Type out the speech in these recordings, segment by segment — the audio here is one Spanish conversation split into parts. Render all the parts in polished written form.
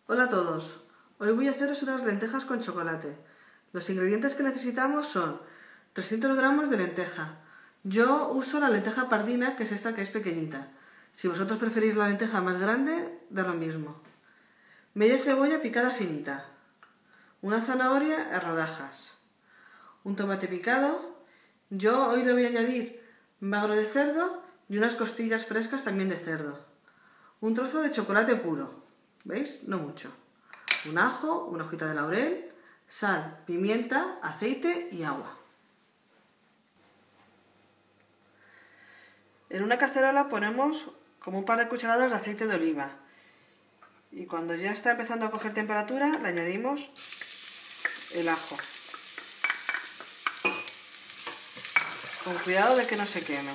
Hola a todos, hoy voy a haceros unas lentejas con chocolate. Los ingredientes que necesitamos son 300 gramos de lenteja. Yo uso la lenteja pardina, que es esta que es pequeñita. Si vosotros preferís la lenteja más grande, da lo mismo. Media cebolla picada finita. Una zanahoria en rodajas. Un tomate picado. Yo hoy le voy a añadir magro de cerdo y unas costillas frescas también de cerdo. Un trozo de chocolate puro, ¿veis? No mucho. Un ajo, una hojita de laurel, sal, pimienta, aceite y agua. En una cacerola ponemos como un par de cucharadas de aceite de oliva. Y cuando ya está empezando a coger temperatura, le añadimos el ajo. Con cuidado de que no se queme.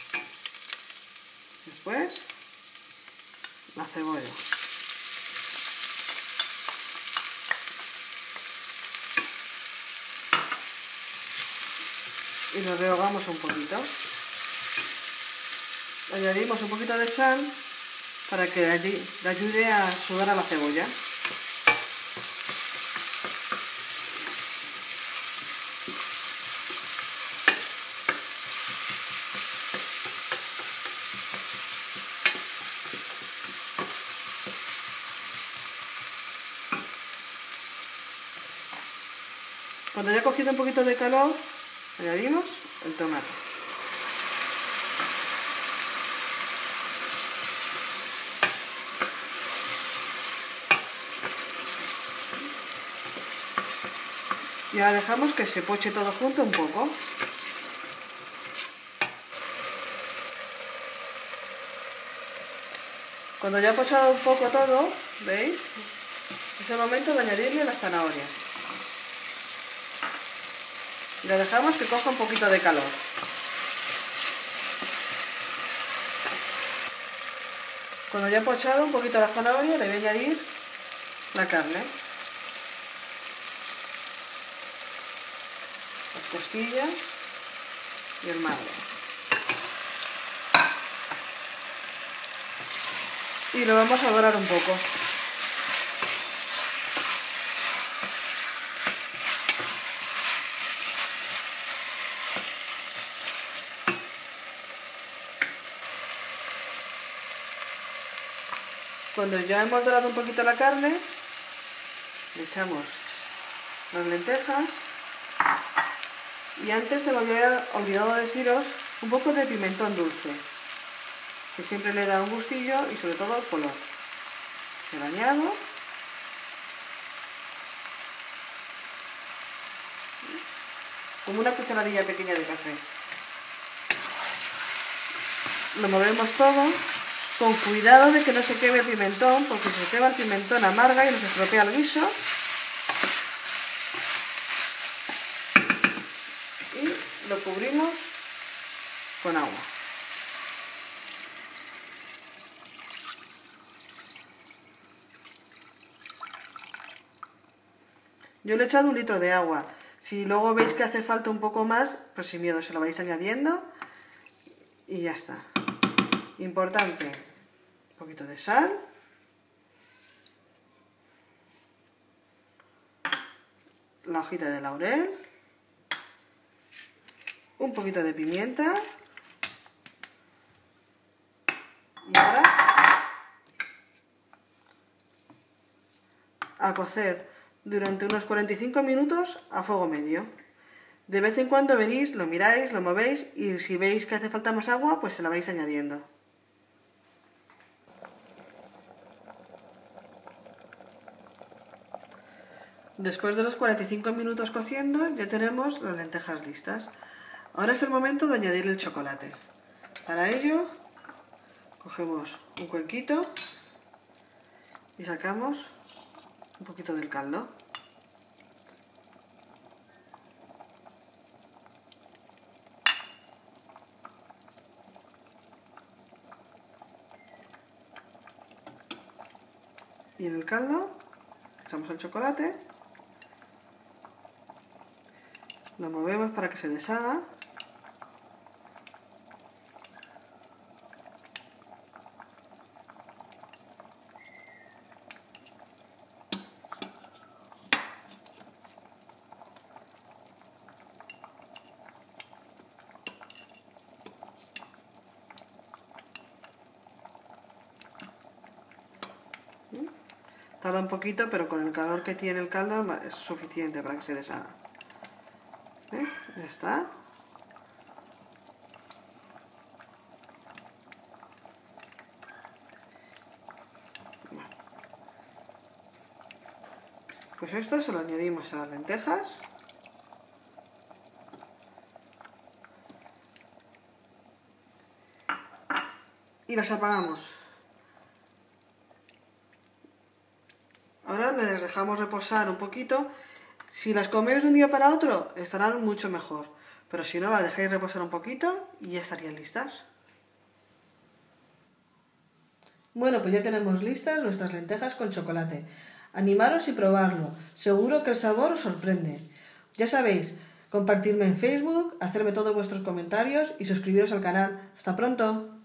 Después, la cebolla. Y lo rehogamos un poquito. Añadimos un poquito de sal para que le ayude a sudar a la cebolla. Cuando ya ha cogido un poquito de calor, añadimos el tomate. Y ahora dejamos que se poche todo junto un poco. Cuando ya ha pochado un poco todo, ¿veis? Es el momento de añadirle la zanahoria. Y lo dejamos que coja un poquito de calor. Cuando ya ha pochado un poquito la zanahoria, le voy a añadir la carne. Las costillas y el magro. Y lo vamos a dorar un poco. Cuando ya hemos dorado un poquito la carne, le echamos las lentejas. Y antes se me había olvidado deciros un poco de pimentón dulce, que siempre le da un gustillo y sobre todo el color. Se lo añado. Como una cucharadilla pequeña de café. Lo movemos todo, con cuidado de que no se queme el pimentón, porque si se quema el pimentón amarga y nos estropea el guiso. Y lo cubrimos con agua. Yo le he echado 1 litro de agua. Si luego veis que hace falta un poco más, pues sin miedo se lo vais añadiendo y ya está. Importante, un poquito de sal, la hojita de laurel, un poquito de pimienta y ahora a cocer durante unos 45 minutos a fuego medio. De vez en cuando venís, lo miráis, lo movéis y si veis que hace falta más agua, pues se la vais añadiendo. Después de los 45 minutos cociendo, ya tenemos las lentejas listas. Ahora es el momento de añadir el chocolate. Para ello, cogemos un cuenquito y sacamos un poquito del caldo. Y en el caldo echamos el chocolate, lo movemos para que se deshaga. Tarda un poquito, pero con el calor que tiene el caldo es suficiente para que se deshaga. ¿Ves? Ya está. Pues esto se lo añadimos a las lentejas. Y las apagamos. Ahora les dejamos reposar un poquito. Si las coméis de un día para otro, estarán mucho mejor. Pero si no, las dejáis reposar un poquito y ya estarían listas. Bueno, pues ya tenemos listas nuestras lentejas con chocolate. Animaros y probarlo. Seguro que el sabor os sorprende. Ya sabéis, compartirme en Facebook, hacerme todos vuestros comentarios y suscribiros al canal. ¡Hasta pronto!